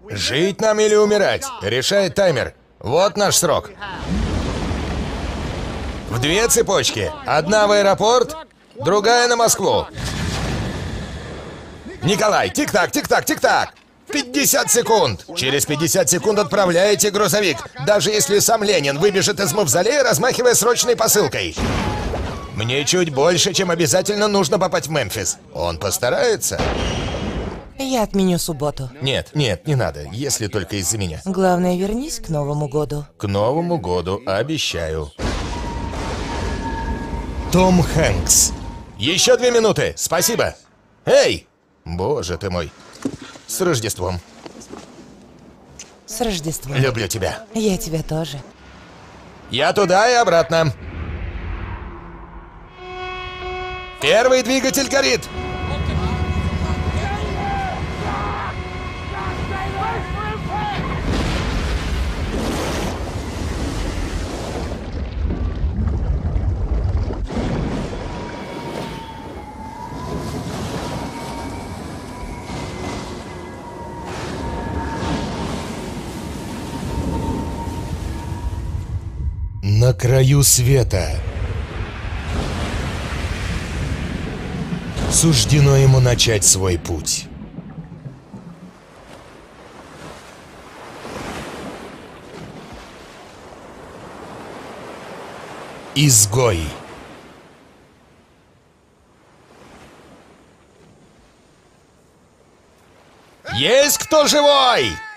Жить нам или умирать? Решает таймер. Вот наш срок. В 2 цепочки. Одна в аэропорт, другая на Москву. Николай, тик-так, тик-так, тик-так. 50 секунд. Через 50 секунд отправляете грузовик. Даже если сам Ленин выбежит из мавзолея, размахивая срочной посылкой. Мне чуть больше, чем обязательно нужно попасть в Мемфис. Он постарается? Я отменю субботу. Нет, нет, не надо, если только из-за меня. Главное, вернись к Новому году. К Новому году, обещаю. Том Хэнкс. Еще 2 минуты, спасибо. Эй! Боже ты мой. С Рождеством. С Рождеством. Люблю тебя. Я тебя тоже. Я туда и обратно. Первый двигатель горит. На краю света. Суждено ему начать свой путь. Изгой. Есть кто живой?